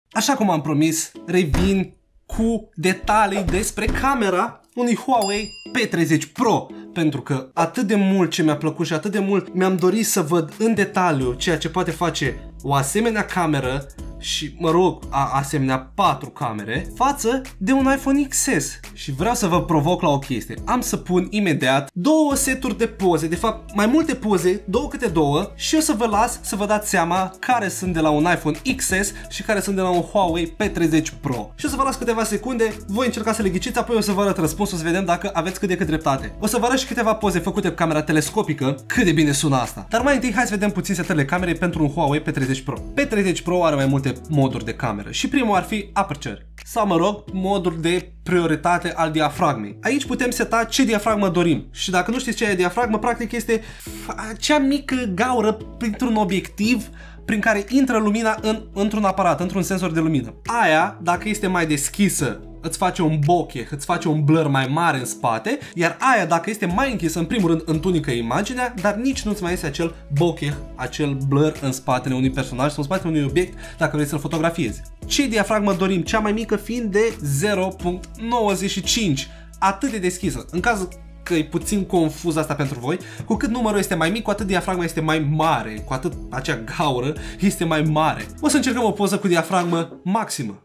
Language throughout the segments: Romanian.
Așa cum am promis, revin cu detalii despre camera unui Huawei P30 Pro. Pentru că atât de mult ce mi-a plăcut și atât de mult mi-am dorit să văd în detaliu ceea ce poate face o asemenea cameră și, mă rog, asemenea 4 camere față de un iPhone XS. Și vreau să vă provoc la o chestie. Am să pun imediat 2 seturi de poze, de fapt mai multe poze, 2 câte 2, și eu să vă las să vă dați seama care sunt de la un iPhone XS și care sunt de la un Huawei P30 Pro. Și o să vă las câteva secunde, voi încerca să le ghiciți, apoi o să vă arăt răspunsul, să vedem dacă aveți cât de cât dreptate. O să vă arăt și câteva poze făcute cu camera telescopică, cât de bine sună asta. Dar mai întâi hai să vedem puțin setările camerei pentru un Huawei P30 Pro. P30 Pro are mai multe moduri de cameră și primul ar fi Aperture sau, mă rog, modul de prioritate al diafragmei. Aici putem seta ce diafragmă dorim și dacă nu știți ce e diafragmă, practic este acea mică gaură printr-un obiectiv prin care intră lumina într-un aparat, într-un senzor de lumină. Aia, dacă este mai deschisă, îți face un bokeh, îți face un blur mai mare în spate, iar aia, dacă este mai închisă, în primul rând întunică imaginea, dar nici nu-ți mai este acel bokeh, acel blur în spatele unui personaj sau în spatele unui obiect dacă vrei să-l fotografiezi. Ce diafragmă dorim? Cea mai mică fiind de 0.95, atât de deschisă. În cazul că e puțin confuz asta pentru voi, cu cât numărul este mai mic, cu atât diafragma este mai mare, cu atât acea gaură este mai mare. O să încercăm o poză cu diafragmă maximă.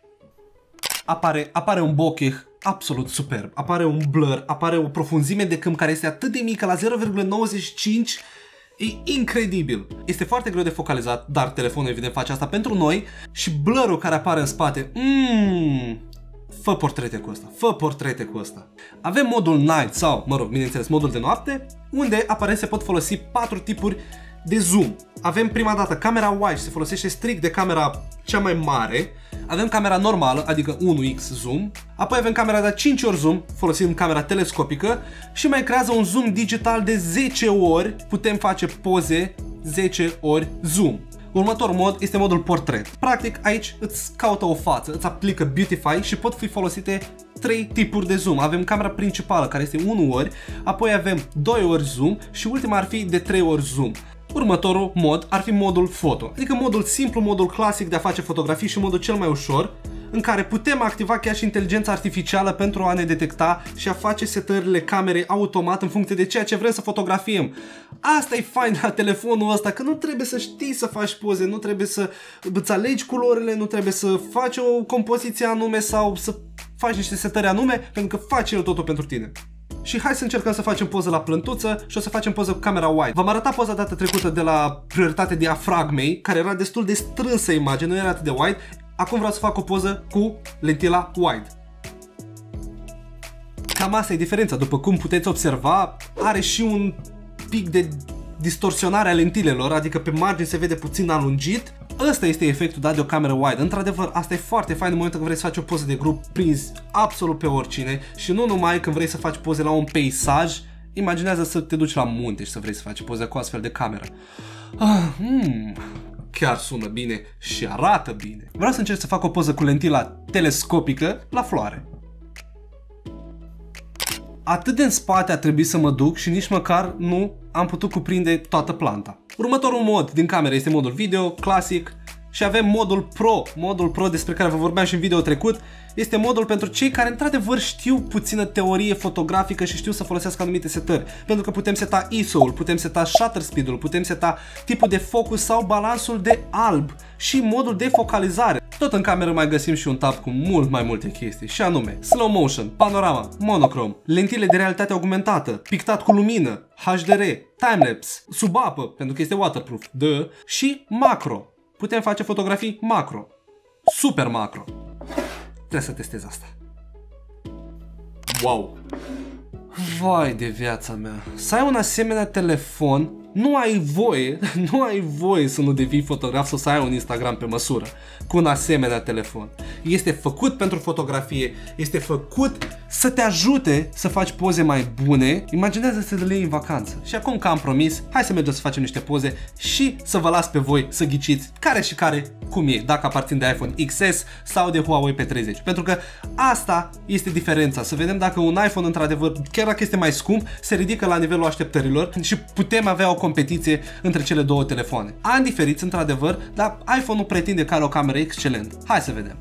Apare un bokeh absolut superb, apare un blur, apare o profunzime de câmp care este atât de mică, la 0,95, e incredibil. Este foarte greu de focalizat, dar telefonul evident face asta pentru noi și blurul care apare în spate, fă portrete cu asta, fă portrete cu asta. Avem modul night sau, mă rog, bineînțeles, modul de noapte, unde aparent se pot folosi 4 tipuri de zoom. Avem prima dată camera wide, se folosește strict de camera cea mai mare. Avem camera normală, adică 1x zoom. Apoi avem camera de 5 ori zoom, folosind camera telescopică. Și mai creează un zoom digital de 10 ori. Putem face poze 10 ori zoom. Următorul mod este modul portret. Practic aici îți caută o față, îți aplică Beautify și pot fi folosite 3 tipuri de zoom. Avem camera principală care este 1 ori, apoi avem 2 ori zoom și ultima ar fi de 3 ori zoom. Următorul mod ar fi modul foto, adică modul simplu, modul clasic de a face fotografii și modul cel mai ușor, în care putem activa chiar și inteligența artificială pentru a ne detecta și a face setările camerei automat în funcție de ceea ce vrem să fotografiem. Asta e fain la telefonul ăsta, că nu trebuie să știi să faci poze, nu trebuie să îți alegi culorile, nu trebuie să faci o compoziție anume sau să faci niște setări anume, pentru că face el totul pentru tine. Și hai să încercăm să facem poză la plântuță și o să facem poză cu camera wide. V-am arătat poza data trecută de la prioritate diafragmei, care era destul de strânsă imagine, nu era atât de wide. Acum vreau să fac o poză cu lentila wide. Cam asta e diferența, după cum puteți observa, are și un pic de distorsionare a lentilelor, adică pe margine se vede puțin alungit. Ăsta este efectul dat de o cameră wide. Într-adevăr, asta e foarte fain în momentul când vrei să faci o poză de grup prins absolut pe oricine și nu numai când vrei să faci poze la un peisaj. Imaginează să te duci la munte și să vrei să faci poze cu astfel de cameră. Chiar sună bine și arată bine. Vreau să încerc să fac o poză cu lentila telescopică la floare. Atât de în spate a trebuit să mă duc și nici măcar nu am putut cuprinde toată planta. Următorul mod din cameră este modul video, clasic, și avem modul Pro. Modul Pro despre care vă vorbeam și în video trecut este modul pentru cei care într-adevăr știu puțină teorie fotografică și știu să folosească anumite setări. Pentru că putem seta ISO-ul, putem seta shutter speed-ul, putem seta tipul de focus sau balansul de alb și modul de focalizare. Tot în cameră mai găsim și un tab cu mult mai multe chestii, și anume slow motion, panorama, monochrome, lentile de realitate augmentată, pictat cu lumină, HDR, timelapse, sub apă, pentru că este waterproof, și macro. Putem face fotografii macro, super macro. Trebuie să testez asta. Wow! Vai de viața mea! Să ai un asemenea telefon, nu ai voie să nu devii fotograf sau să ai un Instagram pe măsură cu un asemenea telefon. este făcut pentru fotografie, este făcut să te ajute să faci poze mai bune. Imaginează-ți să le iei în vacanță. Și acum că am promis, hai să mergem să facem niște poze și să vă las pe voi să ghiciți care și care cum e, dacă aparțin de iPhone XS sau de Huawei P30. Pentru că asta este diferența, să vedem dacă un iPhone într-adevăr, chiar dacă este mai scump, se ridică la nivelul așteptărilor și putem avea o competiție între cele două telefoane. Ani diferiți într-adevăr, dar iPhone-ul pretinde că are o cameră excelentă. Hai să vedem.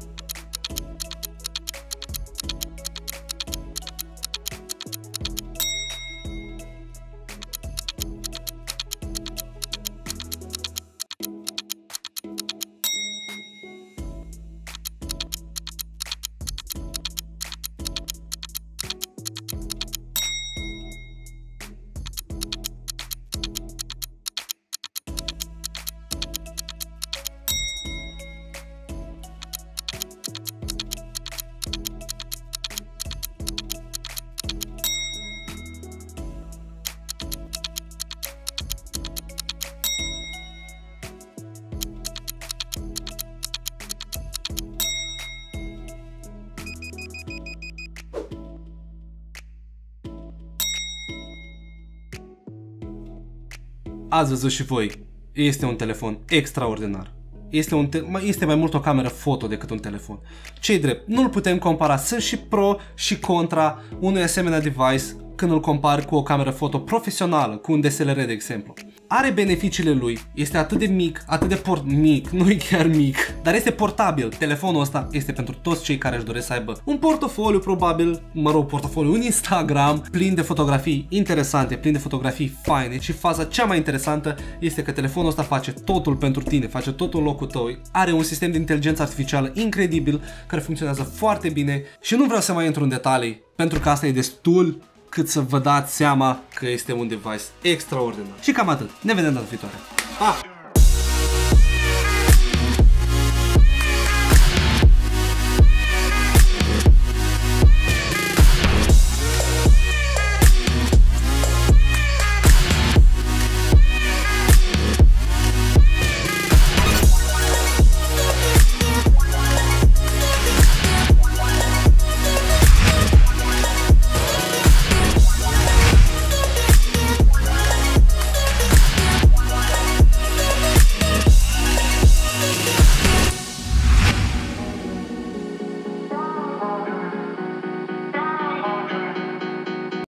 Ați văzut și voi, este un telefon extraordinar. Este mai mult o cameră foto decât un telefon. Ce-i drept, nu-l putem compara, sunt și pro și contra unui asemenea device când îl compari cu o cameră foto profesională, cu un DSLR de exemplu. Are beneficiile lui, este atât de mic, atât de mic, nu e chiar mic, dar este portabil. Telefonul ăsta este pentru toți cei care își doresc să aibă un portofoliu probabil, un Instagram plin de fotografii interesante, plin de fotografii faine și faza cea mai interesantă este că telefonul ăsta face totul pentru tine, face totul în locul tău, are un sistem de inteligență artificială incredibil care funcționează foarte bine și nu vreau să mai intru în detalii pentru că asta e destul cât să vă dați seama că este un device extraordinar. Și cam atât. Ne vedem data viitoare. Pa!